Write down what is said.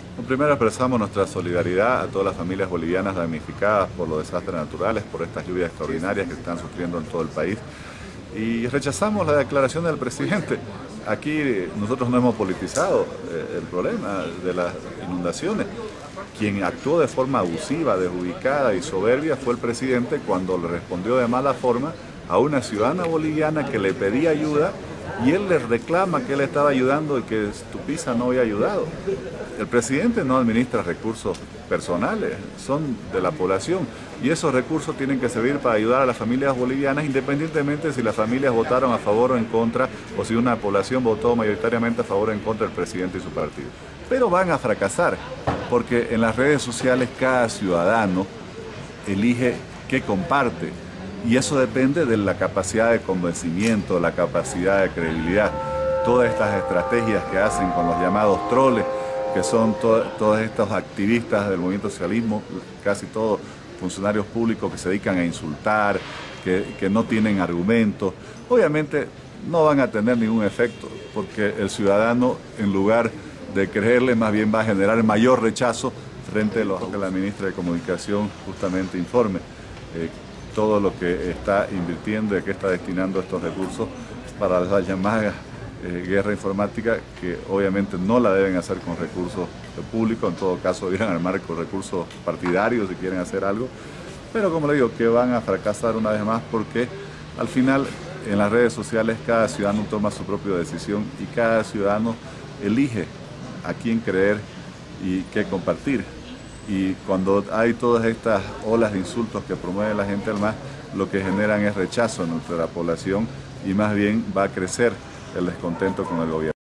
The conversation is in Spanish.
Primero expresamos nuestra solidaridad a todas las familias bolivianas damnificadas por los desastres naturales, por estas lluvias extraordinarias que están sufriendo en todo el país. Y rechazamos la declaración del presidente. Aquí nosotros no hemos politizado el problema de las inundaciones. Quien actuó de forma abusiva, desubicada y soberbia fue el presidente cuando le respondió de mala forma a una ciudadana boliviana que le pedía ayuda y él le reclama que él estaba ayudando y que Tupiza no había ayudado. El presidente no administra recursos personales, son de la población y esos recursos tienen que servir para ayudar a las familias bolivianas independientemente de si las familias votaron a favor o en contra o si una población votó mayoritariamente a favor o en contra del presidente y su partido. Pero van a fracasar porque en las redes sociales cada ciudadano elige qué comparte. Y eso depende de la capacidad de convencimiento, la capacidad de credibilidad. Todas estas estrategias que hacen con los llamados troles, que son todos estos activistas del movimiento socialismo, casi todos funcionarios públicos que se dedican a insultar, que no tienen argumentos, obviamente no van a tener ningún efecto, porque el ciudadano, en lugar de creerle, más bien va a generar mayor rechazo frente a lo que la ministra de Comunicación justamente informe. Todo lo que está invirtiendo y que está destinando estos recursos para la llamada guerra informática, que obviamente no la deben hacer con recursos públicos, en todo caso debieran armar con recursos partidarios si quieren hacer algo, pero como le digo, que van a fracasar una vez más porque al final en las redes sociales cada ciudadano toma su propia decisión y cada ciudadano elige a quién creer y qué compartir. Y cuando hay todas estas olas de insultos que promueve la gente al MAS, lo que generan es rechazo entre la población y más bien va a crecer el descontento con el gobierno.